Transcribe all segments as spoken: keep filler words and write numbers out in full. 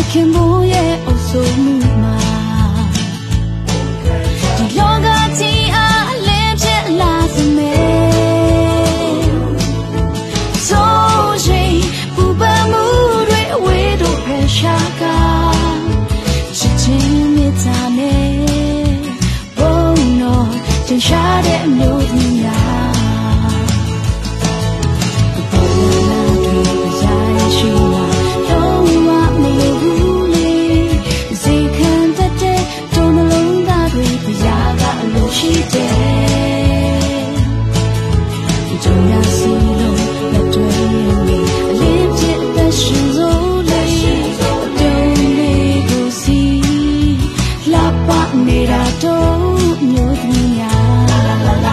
ခင်ဖို့ရဲ့အုပ်စိုးမှုမှာဒီလောကကြီးအားအလင်းဖြစ်လာစမယ်ဆိုရင်ပူပန်မှုတွေအဝေးတို့ဖယ်ရှားကချစ်ချင်းမြတ်တာနဲ့ဘုံတော်သင်ရှားတဲ့အမျိုးသမီးများရှိတယ်ကြုံရစီလို့လက်တွေ့နေအလင်းပြည့်တဲ့ရှင်စိုးလေးတုံးလေးကိုစီလာပါနေတာတော့မျိုးသမီးများလာလာလာ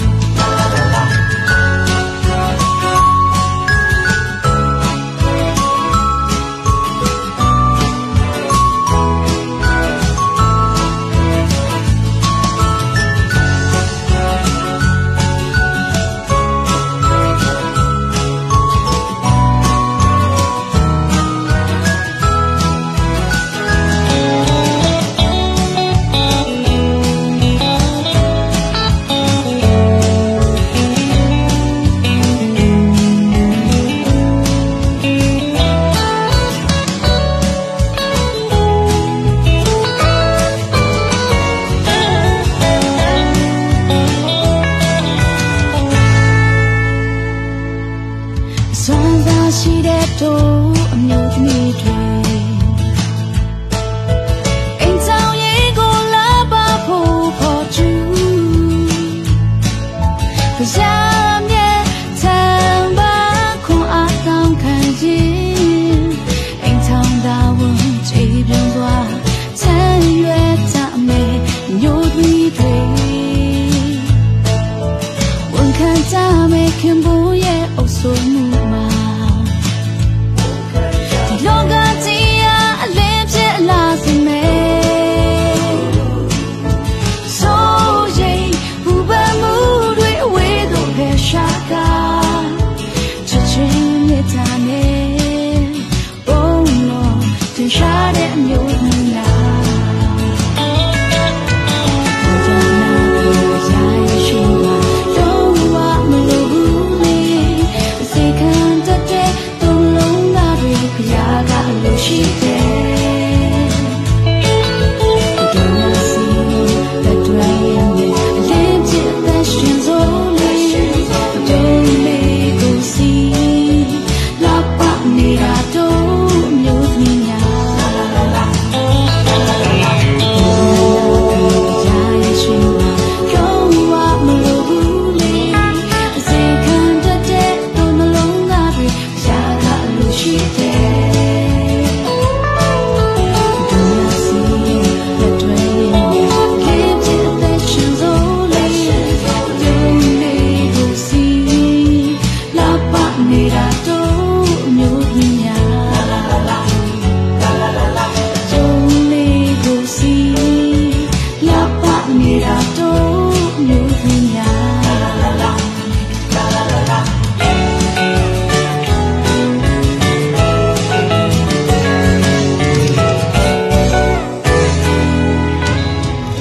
စွမ်းစားရှိတဲ့တို့အမျိုးသမီးတွေအိမ်ဆောင်ရေးကိုလာပါဖို့ဖို့ကျူကြာမြဲတန်ပါခွန်အားကောင်းခံခြင်းအိမ်ဆောင်သားဝန်ချေပြွန်သွားဆန်းရွယ်တမယ်မျိုးသမီးတွေဝန်ခံကြမယ်ခင်ဖို့ရဲ့အုပ်စိုးမှုရှာတဲ့မျိုးသမီးလားဘုရားနာကိုရာရရှိမှာလုံးဝမလိုဘူးလေစိတ်ခံတတ်တဲ့သုံးလုံးသားတွေဘုရားကလို့ရှိတယ်ဒီနာစီတဲ့တွေ့ရင်အလင်းပြည့်တဲ့ရှင်စိုးလေးတုံးလေးကိုစီလာပါနေတာတော့မျိုးသမီးများ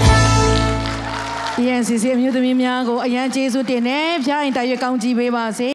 E N C C အမျိုးသမီးများကိုအရန်ကျေးဇူးတင်နေဖျားရင်တရွေကောင်းကြည့်ပေးပါစေ